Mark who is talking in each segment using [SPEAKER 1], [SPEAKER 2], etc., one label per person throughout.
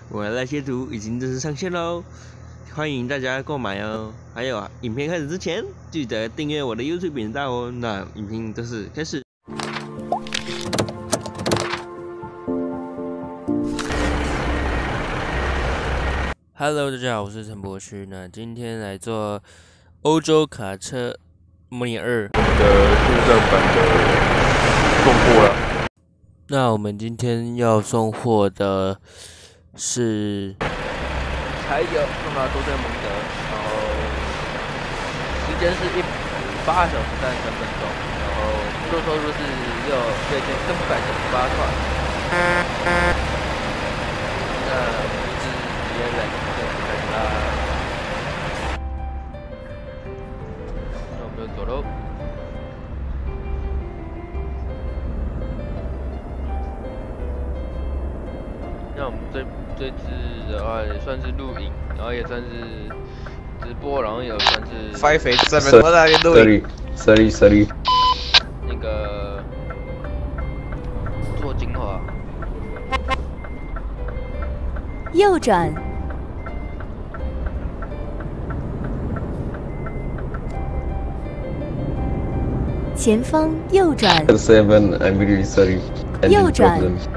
[SPEAKER 1] 我的那些图已经正式上线喽，欢迎大家购买哦。还有影片开始之前，记得订阅我的 YouTube 频道哦。那影片正式开始。Hello， 大家好，我是陈博旭。那今天来做欧洲卡车模拟2
[SPEAKER 2] 的线上版的送货了。
[SPEAKER 1] 那我们今天要送货的是
[SPEAKER 2] 柴油送到多特蒙德，然后时间是8小时33分钟，然后工作收入是6398块。那我们就是直接来开始啦，那我们就走喽。那我们这次的话也算是录影，然后也算是直播，然后也算是
[SPEAKER 3] 587 what are you doing?
[SPEAKER 2] Sorry 那个做精华，
[SPEAKER 4] 右转，前方右转，
[SPEAKER 3] 7, I'm really sorry.
[SPEAKER 4] 右转。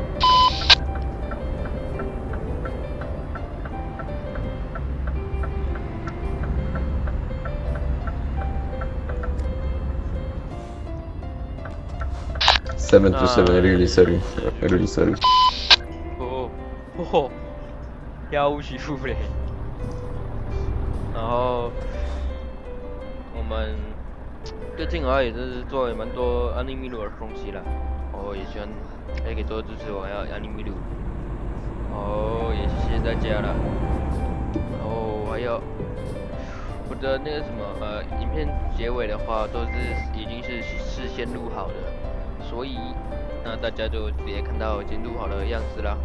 [SPEAKER 3] 727, really sorry.
[SPEAKER 2] 要欺负嘞。然后我们最近的话也是做了蛮多安利米鲁的东西啦，也希望大家可以多支持我安利米鲁，也谢谢大家了。然后还有我的那个什么影片结尾的话都是已经是事先录好的，所以那大家就直接看到已经录好的样子啦。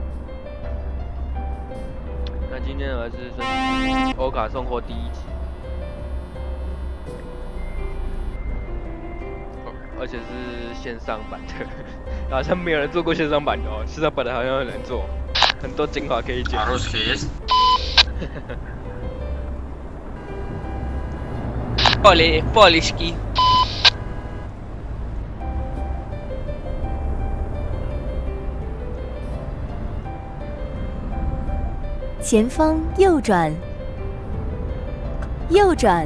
[SPEAKER 2] 那今天呢是欧卡送货第1集，而且是线上版的，好像没有人做过线上版的哦，线上版的好像有人做，很多精华可以剪。Poliski。
[SPEAKER 4] 前方右转，右转。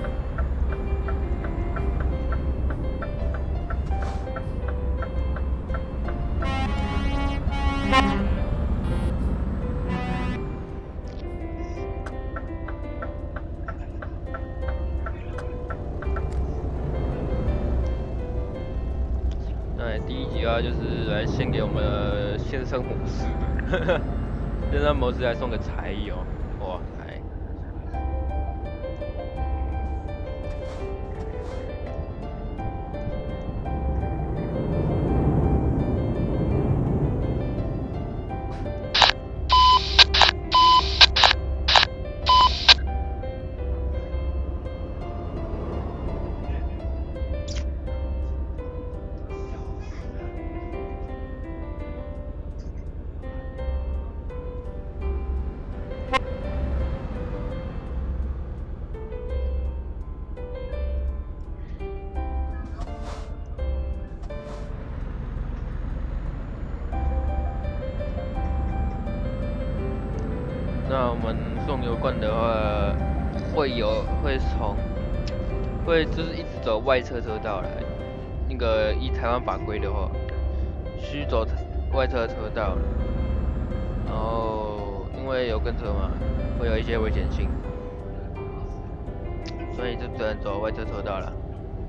[SPEAKER 2] 那第1集啊，就是来献给我们的线上模式，线上模式来送个柴油，哇塞！那我们送油罐的话，会就是一直走外侧车道来。那个依台湾法规的话，需走外侧车道。然后因为有跟车嘛，会有一些危险性，所以就只能走外侧车道了。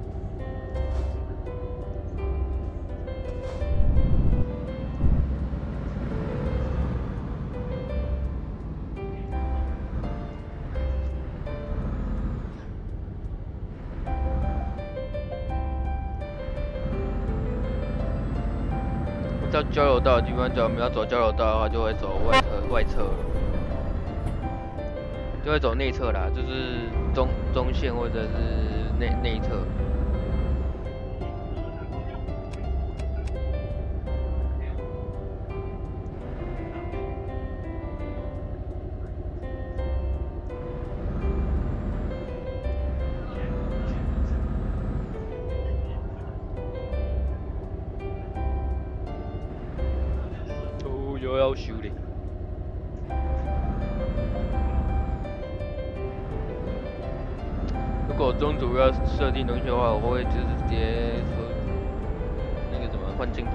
[SPEAKER 2] 到交流道的地方，假如我们要走交流道的话，就会走外侧了，就会走内侧啦，就是中线或者是内侧。 要求嘞。如果中途要设定东西的话，我会就是直接说那个怎么换镜头。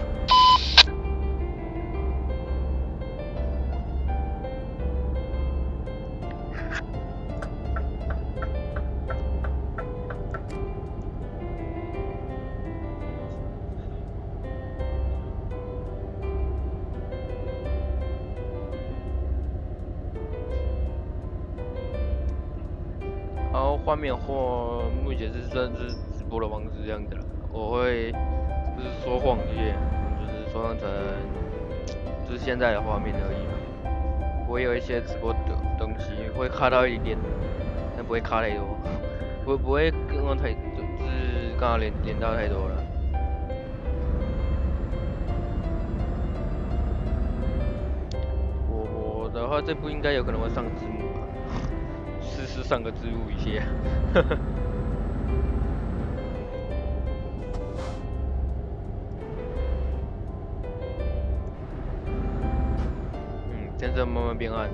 [SPEAKER 2] 然后画面目前是算是直播的方式这样子了，我会就是说谎一些，就是说成就是现在的画面而已嘛。我有一些直播的东西会卡到一点点，但不会卡太多，不会跟我太就是刚好连到太多了。我的话这部应该有可能会上字幕吧。试上个字幕一些，天色慢慢变暗。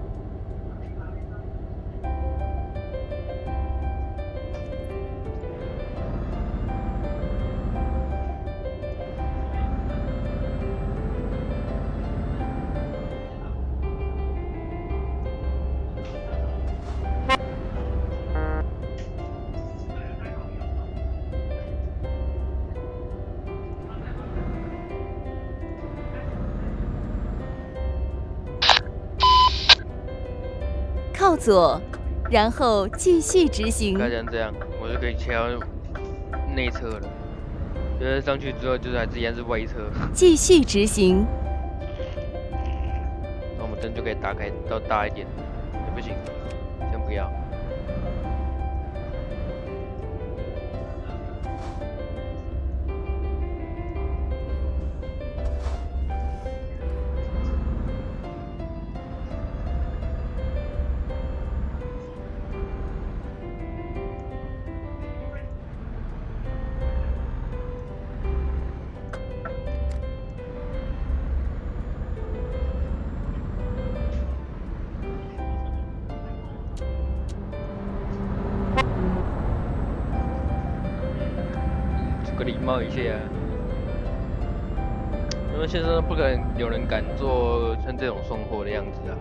[SPEAKER 4] 靠左，然后继续执行。
[SPEAKER 2] 看成这样，我就可以切到内侧了。因为上去之后就是还是一样是外侧。
[SPEAKER 4] 继续执行。
[SPEAKER 2] 那我们灯就可以打开到大一点，也不行，先不要。个礼貌一些啊，因为现在不可能有人敢做像这种送货的样子啊。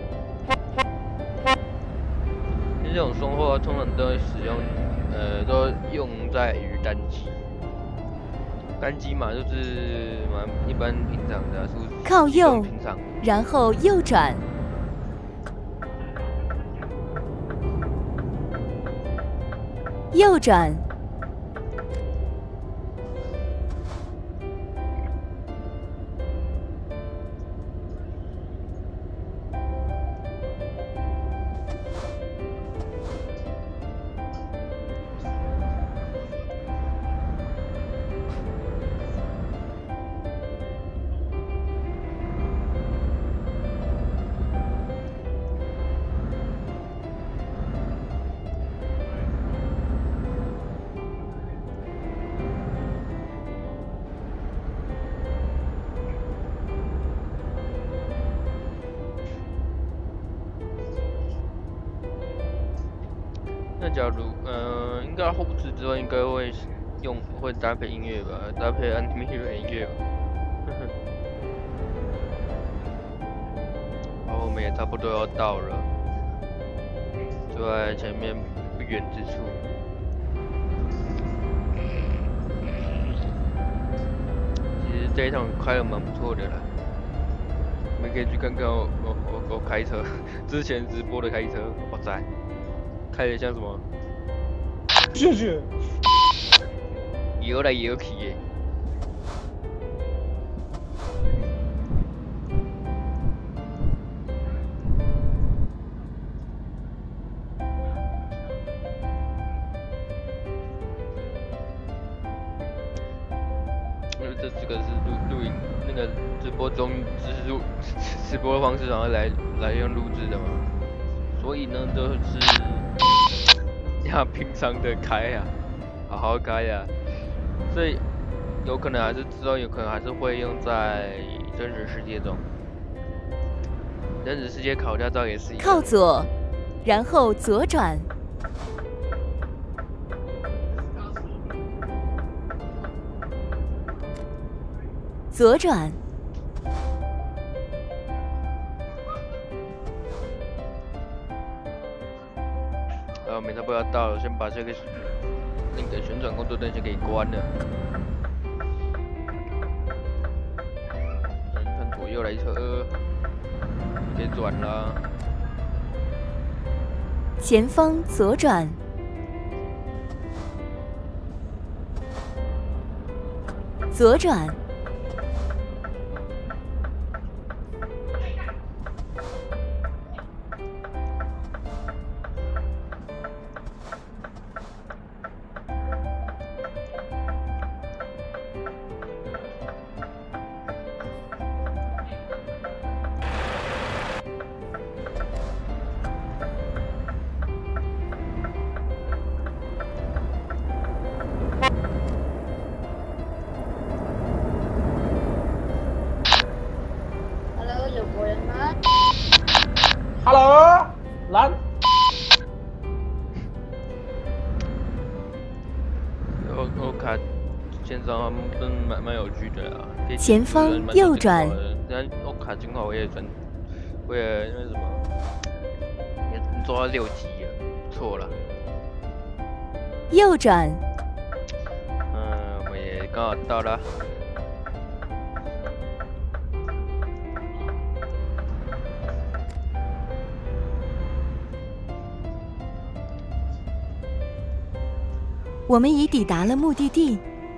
[SPEAKER 2] 因为这种送货通常都会使用，都用在于单机。单机嘛，就是蛮一般平常的、
[SPEAKER 4] 靠右，
[SPEAKER 2] 平常，
[SPEAKER 4] 然后右转。右转。那假如应该后置之后应该会搭配音乐吧，搭配 anime 的音乐吧。然后我们也差不多要到了，就在前面不远之处。其实这一趟开得蛮不错的啦，你们可以去看看我开车，之前直播的开车，哇塞！开得像什么？
[SPEAKER 5] 是。
[SPEAKER 2] 摇来摇去的。这个是录影那个直播中就是直播的方式，然后来用录制的嘛，所以呢都是。要平常的开呀，好好开呀，所以有可能还是之后有可能还是会用在真实世界中。 人子世界考驾照也是一样。
[SPEAKER 6] 靠左，然后左转。左转。
[SPEAKER 2] 没差不多要到了，先把这个那个旋转工作灯先给关了。看左右来车，可以转啦。
[SPEAKER 6] 前方左转。左转。
[SPEAKER 5] Hello， 蓝。
[SPEAKER 2] 我卡线上真蛮有趣的啦。
[SPEAKER 6] 前方右转。
[SPEAKER 2] 但我卡正好我也转，为了那什么，也做到6级了，不错了。
[SPEAKER 6] 右转。
[SPEAKER 2] 我们也刚好到了。
[SPEAKER 6] 我们已抵达了目的地。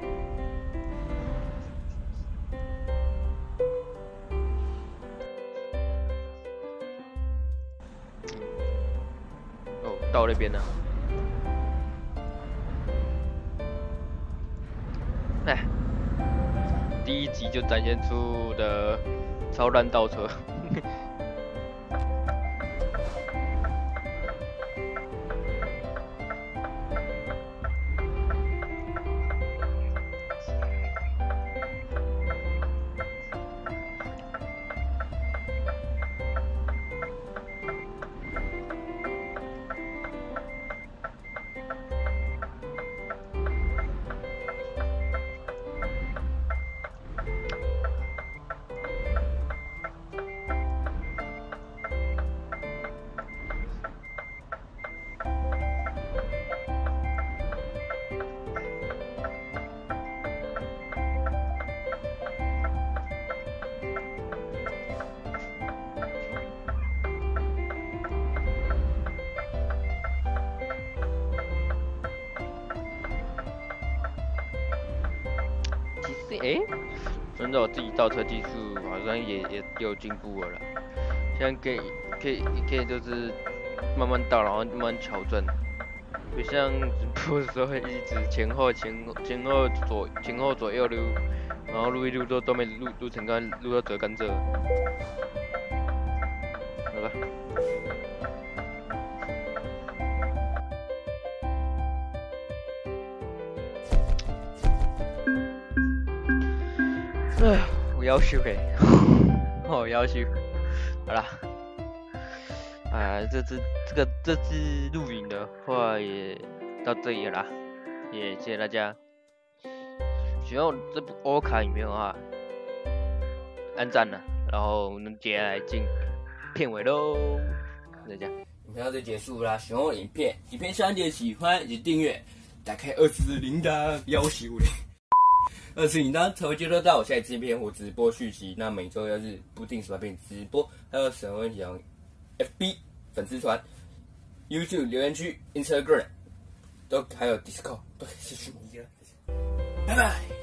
[SPEAKER 2] 哦，到那边了。哎，第1集就展现出的超烂倒车。真的，我自己倒车技术好像也有进步了啦。现在可以就是慢慢倒，然后慢慢调整，不像直播的时候会一直前后左右溜，然后录一录都没录成功，录到折甘蔗。好了。我要求我要求，好啦，这次录影的话也到这里了啦，也谢谢大家。喜欢我这部欧卡影片的话，按赞了，然后我们接下来进片尾喽，大家。
[SPEAKER 1] 影片到这结束啦，喜欢我的影片下面喜欢以及订阅，打开20铃铛，要求嘞。20铃铛才会接收到我下一支影片或直播续集。那每周2日不定时发片直播，还有什么问题FB 粉丝团、YouTube 留言区、Instagram 都还有 Discord 都可以私讯我。拜拜。